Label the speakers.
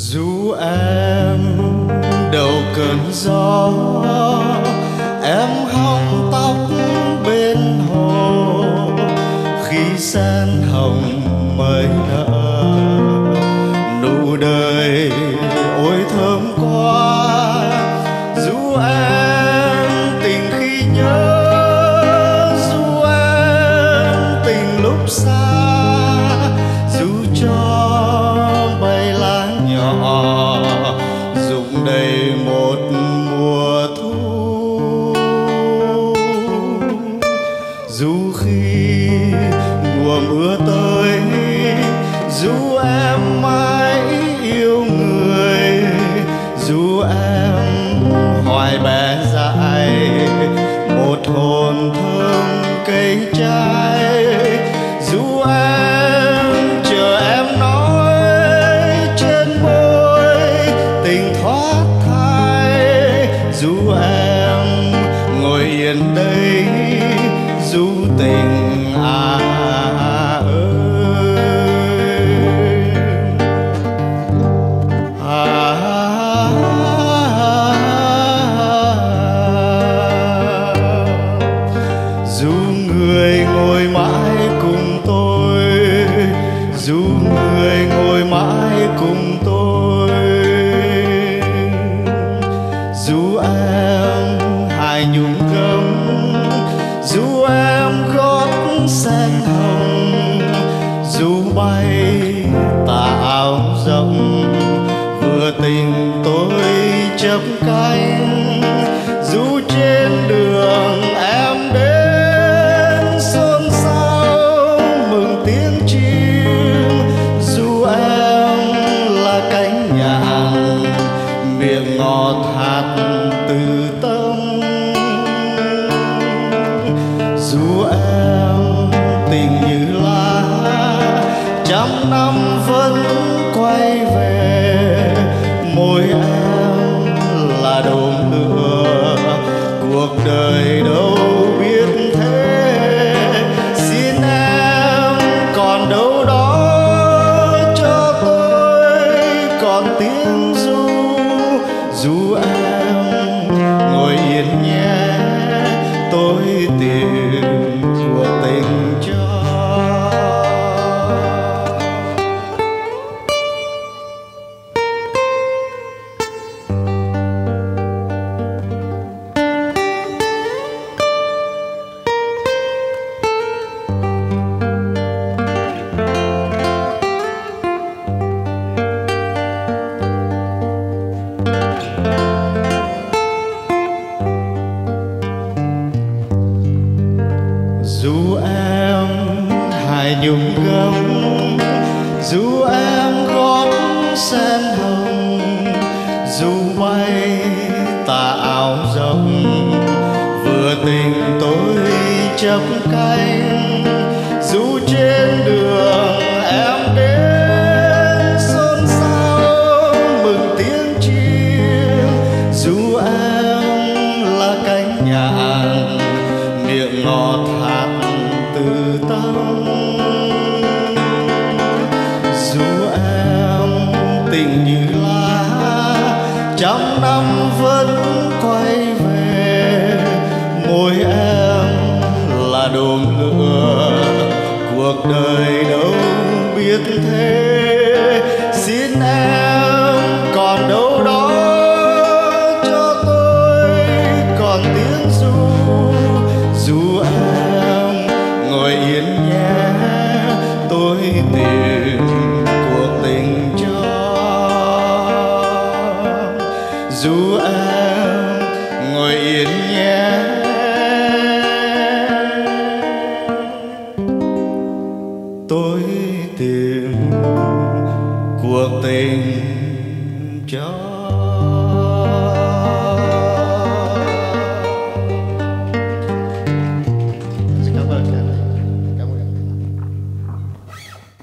Speaker 1: Dù em đầu cơn gió, em hong tóc bên hồ, khi sen hồng mới nở, nụ đời ôi thơm quá. Dù em tình khi nhớ, dù em tình lúc xa, dù cho bay lá nhỏ rụng đầy một mùa thu. Dù khi mùa mưa tới, dù em mãi yêu người, dù em hoài bé dại một hồn thơm cây trái, dù em chờ em nói trên môi tình thoát thai, dù em ngồi yên đây dù tình ơi. Dù người ngồi mãi cùng tôi, dù người ngồi mãi cùng tôi, dù em hai nhung gấm, dù em gót sen hồng, dù bay tà áo rộng vừa tình tôi chấp cánh, dù trên đường em đến xôn xao mừng tiếng chim, dù em là cánh nhạc miệng ngọt hạt từ tâm, dù em tình như lá trăm năm vẫn quay về, môi em là đốm lửa cuộc đời đâu biết thế. Xin em còn đâu đó cho tôi còn tiếng ru, dù em ngồi yên nhé tôi tìm của tình cho. Dù em hai nhung gấm, dù em gót sen hồng, dù bay tà áo rộng vừa tình tôi chấp cánh, dù trên đường em đến xôn xao mừng tiếng chim, dù em là cánh nhạc miệng ngọt hạt từ tâm, dù em tình như lá trăm năm vẫn quay về, môi em là đốm lửa cuộc đời đâu biết thế. Xin em còn đâu đó cho tôi còn tiếng ru, dù em ngồi yên nhé tôi tìm cuộc tình cho. Dù em ngồi yên nhé tôi tìm cuộc tình cho.